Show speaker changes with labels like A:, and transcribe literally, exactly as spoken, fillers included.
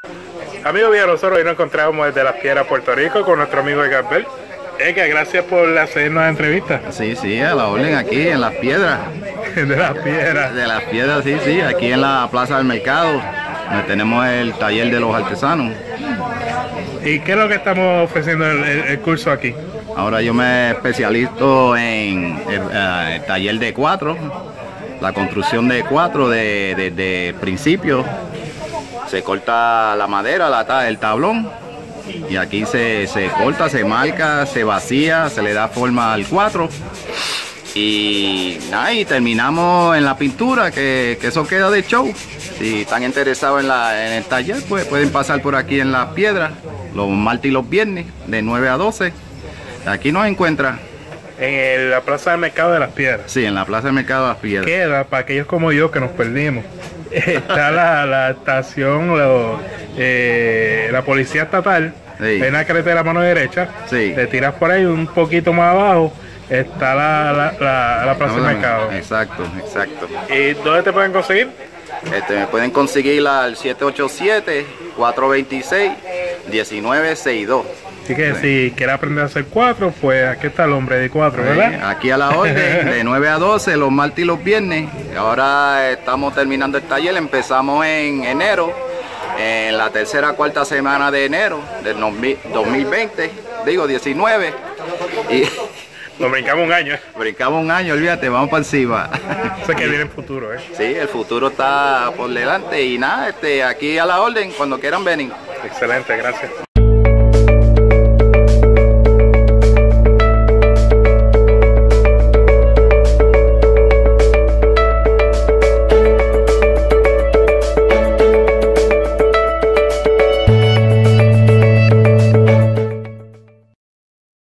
A: Amigos míos, nosotros hoy nos encontramos desde Las Piedras, Puerto Rico, con nuestro amigo Edgar Bell. Edgar, gracias por hacernos la entrevista.
B: Sí, sí, a la orden aquí en Las Piedras.
A: De Las Piedras.
B: De Las Piedras, sí, sí, aquí en la Plaza del Mercado, donde tenemos el taller de los artesanos.
A: ¿Y qué es lo que estamos ofreciendo el, el, el curso aquí?
B: Ahora yo me especializo en el, uh, el taller de cuatro, la construcción de cuatro desde de, de principio. Se corta la madera, la, el tablón, y aquí se, se corta, se marca, se vacía, se le da forma al cuatro. Y nada, y terminamos en la pintura, que, que eso queda de show. Si están interesados en, la, en el taller, pues pueden pasar por aquí en Las Piedras, los martes y los viernes, de nueve a doce. Aquí nos encuentra.
A: En el, la Plaza del Mercado de Las Piedras.
B: Sí, en la Plaza del Mercado de Las Piedras.
A: Queda, para aquellos como yo que nos perdimos, está la, la estación, lo, eh, la policía estatal, sí. En la carretera a mano derecha,
B: sí.
A: Te tiras por ahí un poquito más abajo, está la, la, la, la Plaza del Mercado.
B: Exacto, exacto.
A: ¿Y dónde te pueden conseguir?
B: Este, me pueden conseguir al siete ocho siete, cuatro dos seis, uno nueve seis dos.
A: Así que sí. Si quieres aprender a hacer cuatro, pues aquí está el hombre de cuatro, ¿verdad?
B: Aquí a la orden, de nueve a doce, los martes y los viernes. Ahora estamos terminando el taller, empezamos en enero, en la tercera cuarta semana de enero del dos mil veinte, digo diecinueve. Y
A: nos brincamos un año. ¿eh?
B: Brincamos un año, olvídate, vamos para encima.
A: Eso que viene el futuro, ¿eh?
B: Sí, el futuro está por delante y nada, este, aquí a la orden, cuando quieran venir.
A: Excelente, gracias.